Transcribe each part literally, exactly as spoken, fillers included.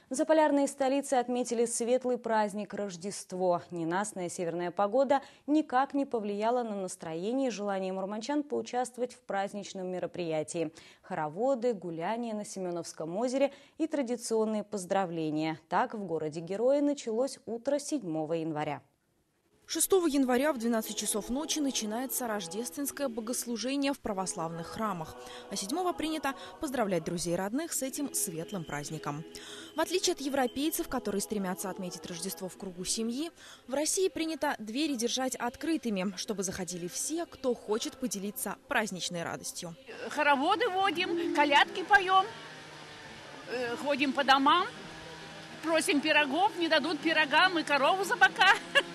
В заполярной столице отметили светлый праздник Рождество. Ненастная северная погода никак не повлияла на настроение и желание мурманчан поучаствовать в праздничном мероприятии. Хороводы, гуляния на Семеновском озере и традиционные поздравления. Так в городе-герое началось утро седьмого января. шестого января в двенадцать часов ночи начинается рождественское богослужение в православных храмах. А седьмого принято поздравлять друзей и родных с этим светлым праздником. В отличие от европейцев, которые стремятся отметить Рождество в кругу семьи, в России принято двери держать открытыми, чтобы заходили все, кто хочет поделиться праздничной радостью. Хороводы водим, колядки поем, ходим по домам. Просим пирогов, не дадут пирога, мы корову за бока.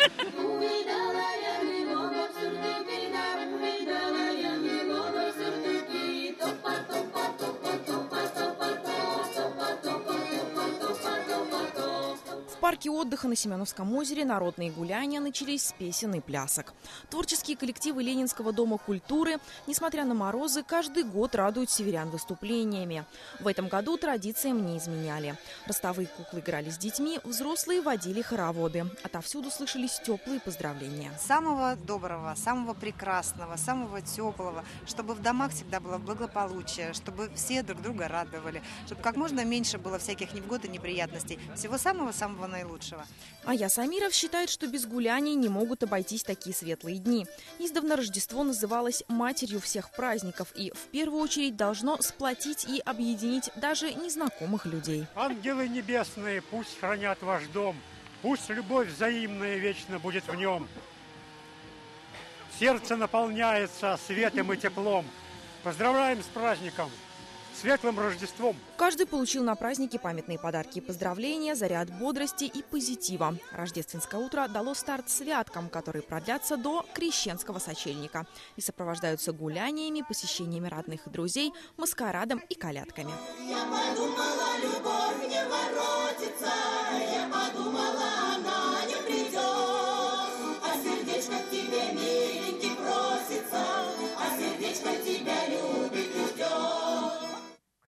В парке отдыха на Семеновском озере народные гуляния начались с песен и плясок. Творческие коллективы Ленинского дома культуры, несмотря на морозы, каждый год радуют северян выступлениями. В этом году традициям не изменяли. Ростовые куклы играли с детьми, взрослые водили хороводы. Отовсюду слышались теплые поздравления. Самого доброго, самого прекрасного, самого теплого, чтобы в домах всегда было благополучие, чтобы все друг друга радовали, чтобы как можно меньше было всяких невгод и неприятностей. Всего самого-самого наилучшего. Аяс Амиров считает, что без гуляний не могут обойтись такие светлые дни. Издавна Рождество называлось матерью всех праздников и в первую очередь должно сплотить и объединить даже незнакомых людей. Ангелы небесные, пусть хранят ваш дом, пусть любовь взаимная вечно будет в нем. Сердце наполняется светом и теплом. Поздравляем с праздником! Светлым Рождеством! Каждый получил на празднике памятные подарки и поздравления, заряд бодрости и позитива. Рождественское утро дало старт святкам, которые продлятся до крещенского сочельника и сопровождаются гуляниями, посещениями родных и друзей, маскарадом и колядками. Я подумала, любовь не воротится, я подумала, она не придет, а сердечко к тебе мило.